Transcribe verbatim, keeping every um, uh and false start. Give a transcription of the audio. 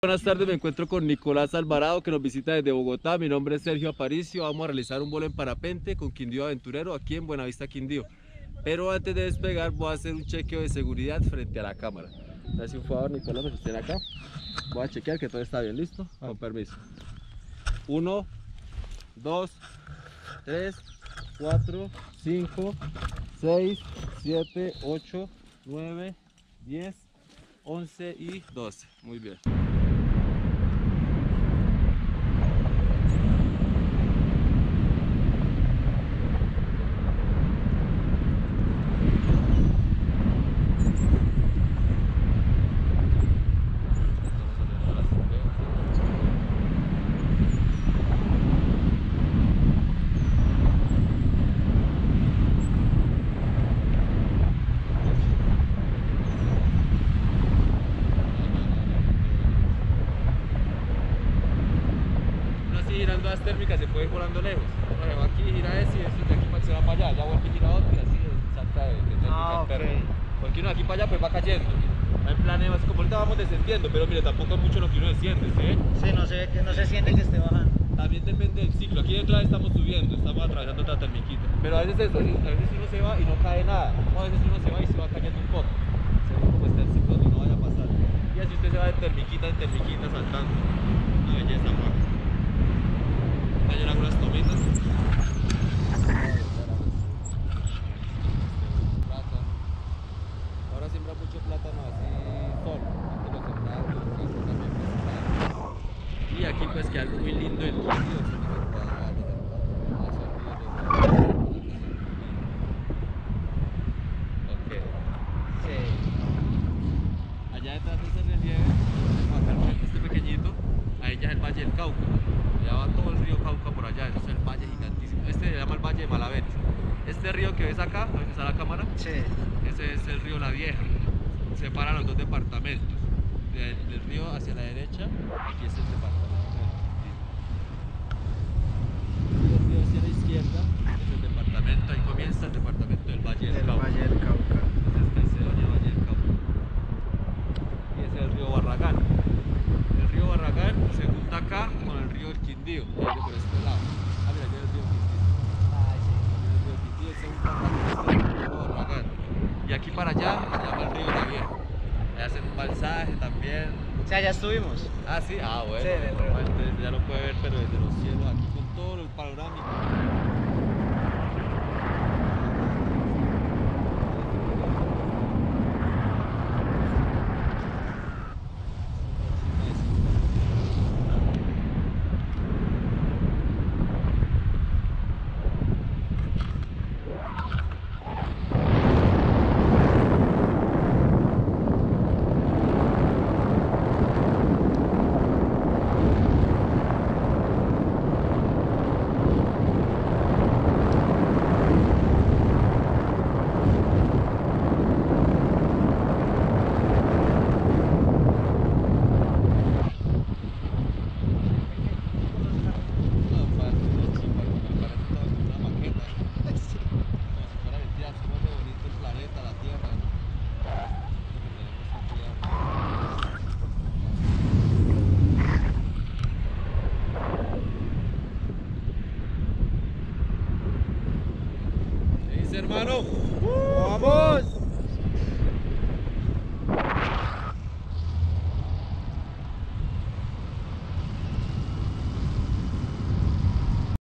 Buenas tardes, me encuentro con Nicolás Alvarado que nos visita desde Bogotá. Mi nombre es Sergio Aparicio. Vamos a realizar un vuelo en parapente con Quindío Aventurero aquí en Buenavista, Quindío. Pero antes de despegar voy a hacer un chequeo de seguridad frente a la cámara. Gracias, un favor, Nicolás, me sostiene acá. Voy a chequear que todo está bien, listo. Con permiso. Uno, dos, tres, cuatro, cinco, seis, siete, ocho, nueve, diez, once y doce. Muy bien. Girando las térmicas se puede ir volando lejos. Por ejemplo, aquí gira ese y esto de aquí se va para allá, ya vuelve y gira otro y así salta de, de térmica ah, interna. Okay. Porque uno de aquí para allá pues va cayendo. Va en planeo, así como ahorita vamos descendiendo, pero mire, tampoco es mucho lo que uno desciende, ¿sí? Sí, no se, que no se siente que esté bajando. También depende del ciclo. Aquí detrás estamos subiendo, estamos atravesando otra termiquita. Pero a veces eso, a veces uno se va y no cae nada. O a veces uno se va y se va cayendo un poco. Según como está el ciclo y no vaya a pasar. Y así usted se va de termiquita en termiquita saltando. Una belleza, man. Hay algunas tomitas. Ahora siembra mucho plátano así solo. Antes lo sembraba con queso también plátano. Y aquí pues que algo muy lindo el Quindío. Ok. Sí. Allá detrás de ese relieve, acá al frente este pequeñito, ahí ya es el Valle del Cauca. Allá va todo el río Cauca por allá, ese es el valle gigantísimo. Este se llama el Valle de Malaveres. Este río que ves acá, donde está la cámara, Sí. ese es el río La Vieja. Separa los dos departamentos. Del, del río hacia la derecha, aquí es el departamento. Y el río hacia la izquierda es el departamento, ahí comienza el departamento del Valle del El Cauca. Valle del Cauca. Entonces se llama Valle del Cauca. Y ese es el río Barragán. El río Barragán se junta acá con el río del Quindío, que viene por este lado. Ah, mira, aquí es el río Quindío. Ay, sí. El río Quindío se junta acá con este río Barragán. Y aquí para allá se llama el río La Vieja. Ahí hacen un balsaje también. O sea, ya estuvimos. Ah, sí, ah, bueno. Sí, en el río. Bueno, entonces ya lo puede ver, pero desde los cielos, aquí con todo el panorámico. Hermano.